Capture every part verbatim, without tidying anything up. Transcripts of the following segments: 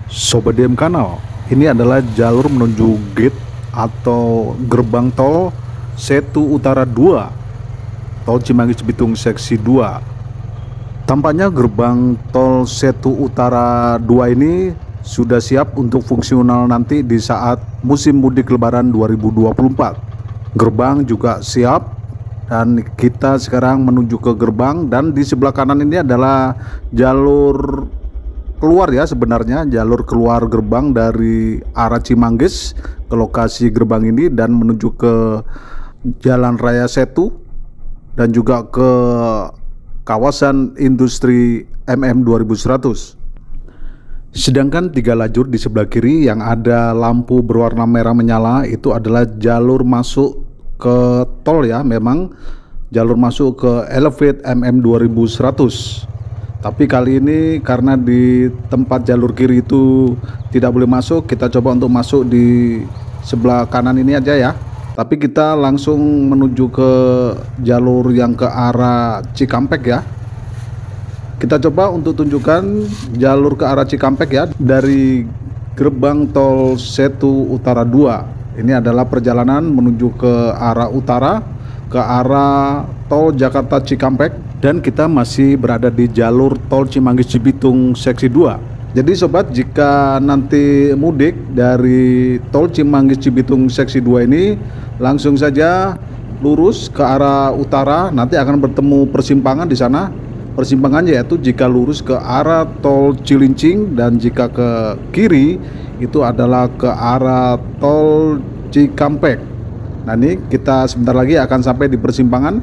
Sobat D M Kanal, ini adalah jalur menuju gate atau gerbang tol Setu Utara dua, tol Cimanggis Cibitung seksi dua. Tampaknya gerbang tol Setu Utara dua ini sudah siap untuk fungsional nanti di saat musim mudik lebaran dua ribu dua puluh empat. Gerbang juga siap dan kita sekarang menuju ke gerbang, dan di sebelah kanan ini adalah jalur keluar ya, sebenarnya jalur keluar gerbang dari arah Cimanggis ke lokasi gerbang ini dan menuju ke Jalan Raya Setu dan juga ke kawasan industri M M dua ribu seratus. Sedangkan tiga lajur di sebelah kiri yang ada lampu berwarna merah menyala itu adalah jalur masuk ke tol ya, memang jalur masuk ke Elevate M M dua ribu seratus. Tapi kali ini karena di tempat jalur kiri itu tidak boleh masuk, kita coba untuk masuk di sebelah kanan ini aja ya. Tapi kita langsung menuju ke jalur yang ke arah Cikampek ya. Kita coba untuk tunjukkan jalur ke arah Cikampek ya, dari gerbang tol Setu Utara dua. Ini adalah perjalanan menuju ke arah utara, ke arah tol Jakarta Cikampek, dan kita masih berada di jalur tol Cimanggis Cibitung seksi dua. Jadi sobat, jika nanti mudik dari tol Cimanggis Cibitung seksi dua ini, langsung saja lurus ke arah utara, nanti akan bertemu persimpangan di sana. Persimpangannya yaitu jika lurus ke arah tol Cilincing, dan jika ke kiri itu adalah ke arah tol Cikampek. Nah ini kita sebentar lagi akan sampai di persimpangan.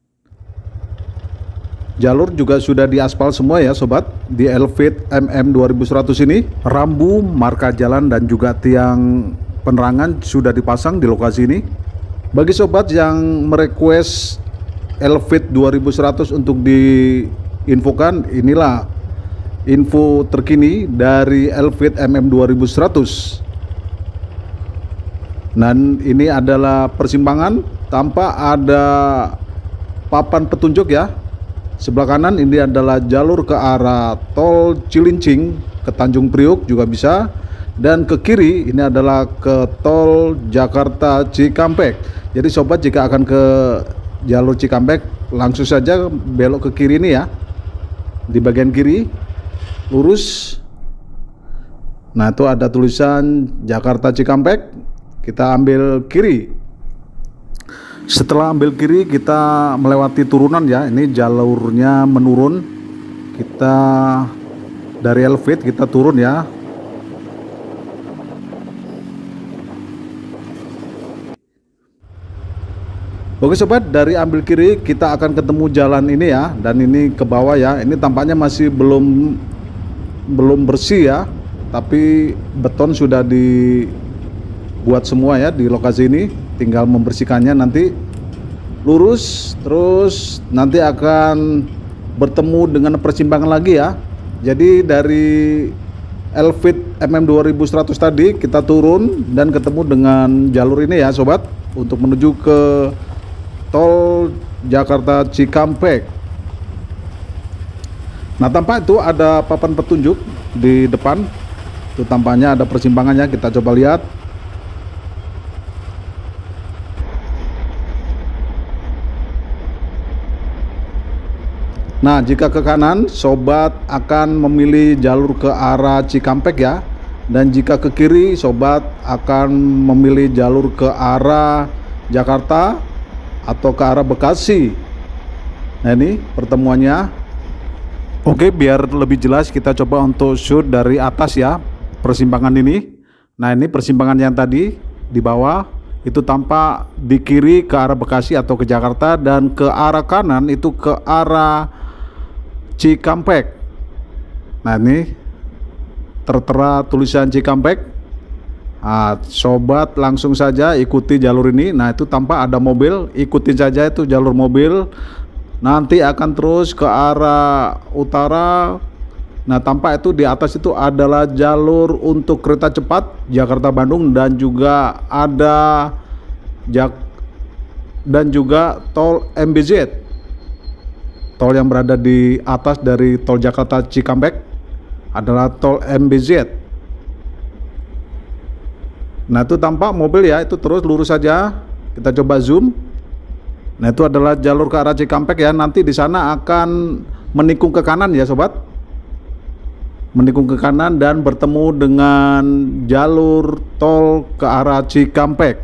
Jalur juga sudah diaspal semua ya sobat. Di Elevate M M dua ribu seratus ini rambu, marka jalan, dan juga tiang penerangan sudah dipasang di lokasi ini. Bagi sobat yang merequest Elevate dua ribu seratus untuk diinfokan, inilah info terkini dari Elevate M M dua ribu seratus. Dan ini adalah persimpangan tanpa ada papan petunjuk ya. Sebelah kanan ini adalah jalur ke arah tol Cilincing ke Tanjung Priuk juga bisa, dan ke kiri ini adalah ke tol Jakarta Cikampek. Jadi sobat, jika akan ke jalur Cikampek langsung saja belok ke kiri ini ya. Di bagian kiri lurus. Nah itu ada tulisan Jakarta Cikampek. Kita ambil kiri. Setelah ambil kiri kita melewati turunan ya. Ini jalurnya menurun. Kita dari Elevate kita turun ya. Oke sobat, dari ambil kiri kita akan ketemu jalan ini ya, dan ini ke bawah ya. Ini tampaknya masih belum belum bersih ya, tapi beton sudah dibuat semua ya di lokasi ini, tinggal membersihkannya nanti. Lurus terus nanti akan bertemu dengan persimpangan lagi ya. Jadi dari Elevate M M dua ribu seratus tadi kita turun dan ketemu dengan jalur ini ya sobat, untuk menuju ke tol Jakarta Cikampek. Nah tampak itu ada papan petunjuk di depan. Itu tampaknya ada persimpangannya, kita coba lihat. Nah jika ke kanan sobat akan memilih jalur ke arah Cikampek ya, dan jika ke kiri sobat akan memilih jalur ke arah Jakarta atau ke arah Bekasi. Nah ini pertemuannya. Oke, biar lebih jelas kita coba untuk shoot dari atas ya persimpangan ini. Nah ini persimpangan yang tadi di bawah itu tampak di kiri ke arah Bekasi atau ke Jakarta, dan ke arah kanan itu ke arah Cikampek. Nah ini tertera tulisan Cikampek. Nah, sobat langsung saja ikuti jalur ini. Nah itu tampak ada mobil, ikutin saja itu jalur mobil. Nanti akan terus ke arah utara. Nah tampak itu di atas itu adalah jalur untuk kereta cepat Jakarta Bandung, dan juga ada Jak dan juga tol M B Z. Tol yang berada di atas dari tol Jakarta Cikampek adalah tol M B Z. Nah, itu tampak mobil ya, itu terus lurus saja. Kita coba zoom. Nah, itu adalah jalur ke arah Cikampek ya. Nanti di sana akan menikung ke kanan ya sobat. Menikung ke kanan dan bertemu dengan jalur tol ke arah Cikampek.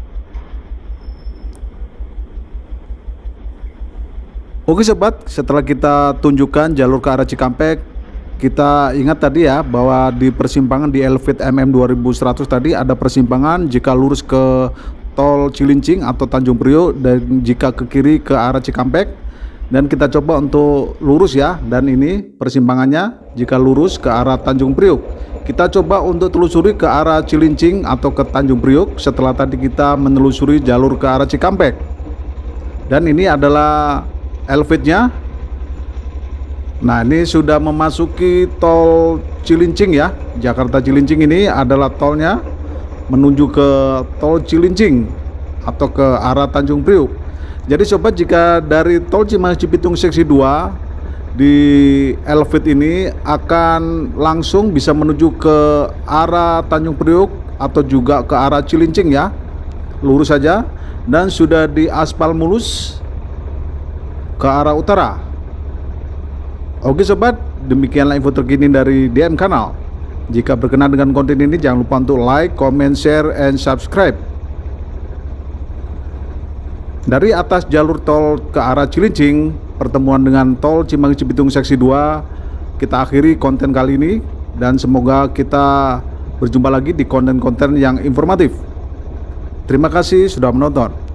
Oke sobat, setelah kita tunjukkan jalur ke arah Cikampek, kita ingat tadi ya bahwa di persimpangan di Elevate M M dua ribu seratus tadi ada persimpangan jika lurus ke tol Cilincing atau Tanjung Priok dan jika ke kiri ke arah Cikampek. Dan kita coba untuk lurus ya, dan ini persimpangannya jika lurus ke arah Tanjung Priok. Kita coba untuk telusuri ke arah Cilincing atau ke Tanjung Priok setelah tadi kita menelusuri jalur ke arah Cikampek. Dan ini adalah Elevate-nya. Nah, ini sudah memasuki tol Cilincing ya. Jakarta Cilincing ini adalah tolnya menuju ke tol Cilincing atau ke arah Tanjung Priok. Jadi sobat, jika dari tol Cimanggis Cibitung seksi dua di Elevate ini akan langsung bisa menuju ke arah Tanjung Priok atau juga ke arah Cilincing ya. Lurus saja dan sudah diaspal mulus ke arah utara. Oke sobat, demikianlah info terkini dari D M Kanal. Jika berkenan dengan konten ini, jangan lupa untuk like, comment, share, and subscribe. Dari atas jalur tol ke arah Cilincing, pertemuan dengan tol Cimanggis Cibitung seksi dua, kita akhiri konten kali ini. Dan semoga kita berjumpa lagi di konten-konten yang informatif. Terima kasih sudah menonton.